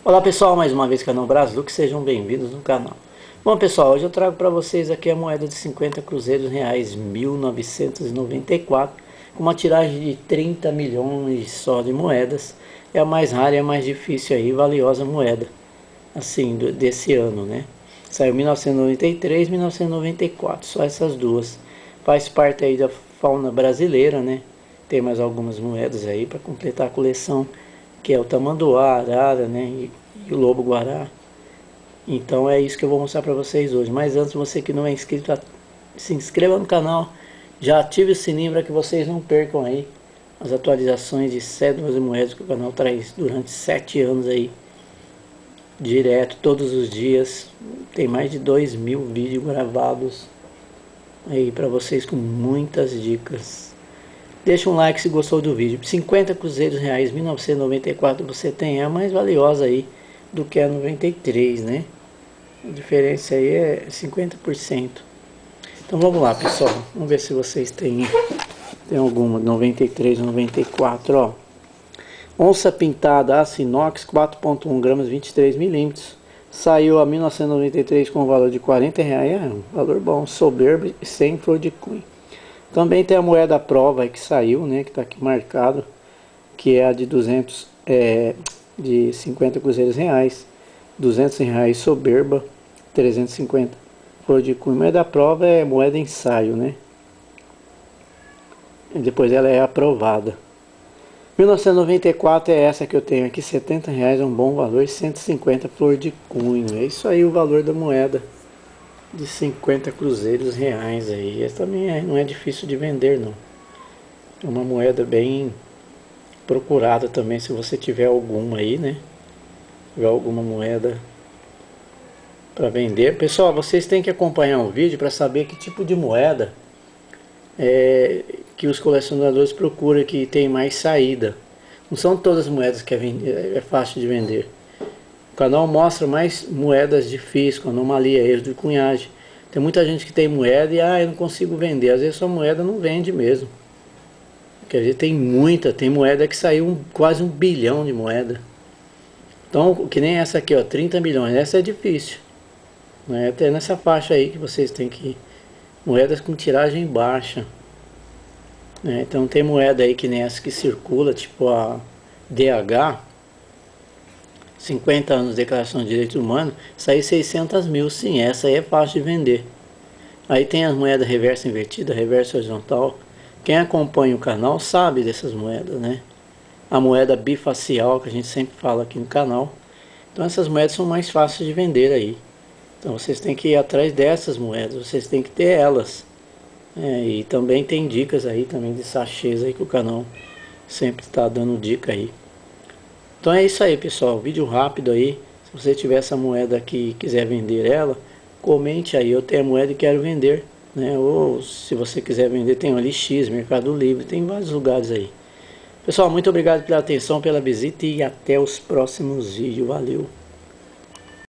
Olá pessoal, mais uma vez canal Braslux, sejam bem-vindos no canal. Bom pessoal, hoje eu trago para vocês aqui a moeda de 50 cruzeiros reais 1994, com uma tiragem de 30 milhões só de moedas. É a mais rara e a mais difícil aí, valiosa moeda, assim, desse ano, né? Saiu 1993 e 1994, só essas duas. Faz parte aí da fauna brasileira, né? Tem mais algumas moedas aí para completar a coleção, que é o tamanduá, arara, né, e o lobo-guará. Então é isso que eu vou mostrar para vocês hoje. Mas antes, você que não é inscrito, se inscreva no canal, já ative o sininho para que vocês não percam aí as atualizações de cédulas e moedas que o canal traz durante 7 anos aí, direto, todos os dias. Tem mais de 2.000 vídeos gravados aí para vocês com muitas dicas. Deixa um like se gostou do vídeo. 50 cruzeiros reais 1994 você tem a mais valiosa aí do que a 93, né? A diferença aí é 50%. Então vamos lá, pessoal. Vamos ver se vocês têm alguma 93 ou 94, ó. Onça pintada aço inox 4.1 gramas 23 milímetros. Saiu a 1993 com o valor de 40 reais. É um valor bom, soberbo e sem flor de cunho. Também tem a moeda prova que saiu, né, que está aqui marcado, que é a de 200, de 50 cruzeiros reais, 200 reais soberba, 350 flor de cunho. Moeda prova é moeda ensaio, né? E depois ela é aprovada. 1994 é essa que eu tenho aqui, 70 reais é um bom valor, 150 flor de cunho. É isso aí o valor da moeda de 50 cruzeiros reais aí. Essa também não é difícil de vender, não. É uma moeda bem procurada também, se você tiver alguma aí, né? Tiver alguma moeda para vender. Pessoal, vocês têm que acompanhar o vídeo para saber que tipo de moeda que os colecionadores procuram, que tem mais saída. Não são todas as moedas que é fácil de vender. O canal mostra mais moedas difíceis, com anomalia, erro de cunhagem. Tem muita gente que tem moeda e eu não consigo vender. Às vezes sua moeda não vende mesmo. Quer dizer, tem moeda que saiu quase 1 bilhão de moeda. Então, que nem essa aqui, ó, 30 milhões. Essa é difícil. Né? Até nessa faixa aí que vocês têm que... Moedas com tiragem baixa. Né? Então tem moeda aí que nem essa que circula, tipo a DH... 50 anos de Declaração de Direitos Humanos, sair 600 mil, sim, essa aí é fácil de vender. Aí tem as moedas reversa invertida, reversa horizontal. Quem acompanha o canal sabe dessas moedas, né? A moeda bifacial, que a gente sempre fala aqui no canal. Então essas moedas são mais fáceis de vender aí. Então vocês têm que ir atrás dessas moedas, vocês têm que ter elas. E também tem dicas aí também de sachês aí que o canal sempre está dando dica aí. Então é isso aí, pessoal, vídeo rápido aí. Se você tiver essa moeda aqui e quiser vender ela, comente aí, eu tenho a moeda e quero vender, né? Ou se você quiser vender, tem o LX, Mercado Livre, tem vários lugares aí. Pessoal, muito obrigado pela atenção, pela visita e até os próximos vídeos, valeu!